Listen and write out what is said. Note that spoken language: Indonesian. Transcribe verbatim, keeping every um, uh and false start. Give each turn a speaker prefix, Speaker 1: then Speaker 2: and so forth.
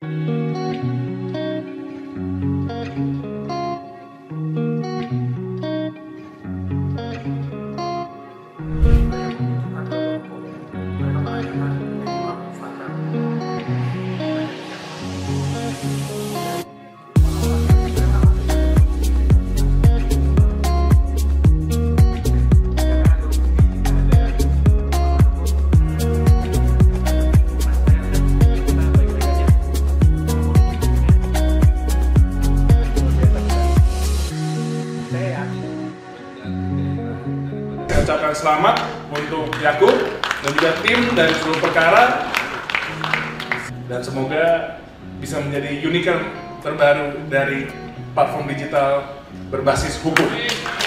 Speaker 1: Saya ucapkan selamat untuk Yakub dan juga tim dari seluruh perkara, dan semoga bisa menjadi unicorn terbaru dari platform digital berbasis hukum.